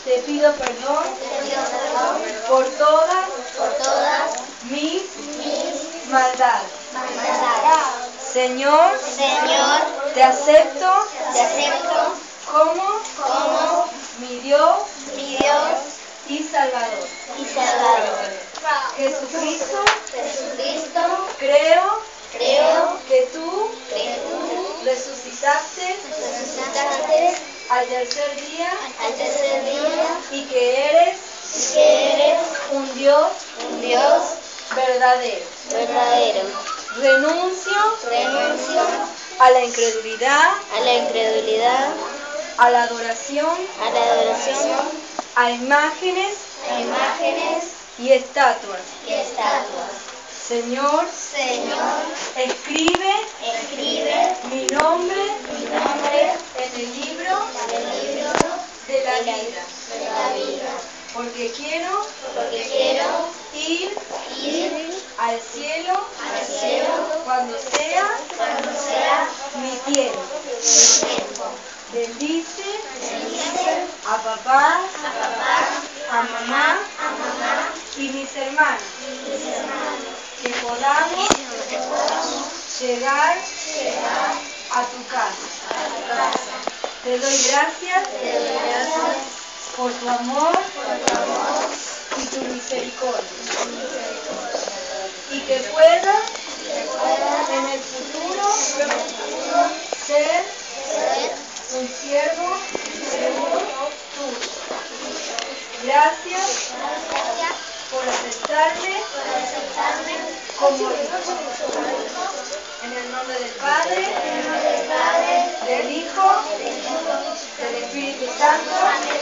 te pido perdón por todas mis maldades. Señor, te acepto como mi Dios y Salvador. Jesucristo, creo que tú resucitaste al tercer día y que eres un Dios verdadero. Renuncio a la incredulidad, a la adoración, a imágenes y estatuas. Señor, escribe mi nombre en el libro de la vida, porque quiero ir al cielo cuando sea mi tiempo. Bendice a papá, a mamá y mis hermanos, que podamos llegar a tu casa. Te doy gracias por tu amor y tu misericordia, y que pueda en el futuro ser un siervo tuyo. Gracias por aceptarme como hijo. En el nombre del Padre, del Hijo, del Espíritu Santo.